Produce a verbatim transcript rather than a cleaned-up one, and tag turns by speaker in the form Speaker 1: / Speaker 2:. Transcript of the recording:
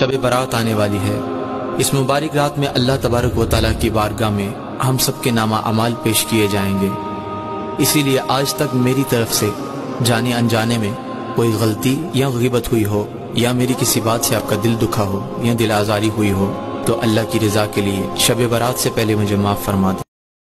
Speaker 1: शब बारात आने वाली है। इस मुबारक रात में अल्लाह तबारक व तआला की बारगाह में हम सबके नामा अमाल पेश किए जाएंगे। इसीलिए आज तक मेरी तरफ से जाने अनजाने में कोई गलती या ग़ीबत हुई हो या मेरी किसी बात से आपका दिल दुखा हो या दिल आज़ारी हुई हो तो अल्लाह की रज़ा के लिए शब बारात से पहले मुझे माफ़ फरमा दे।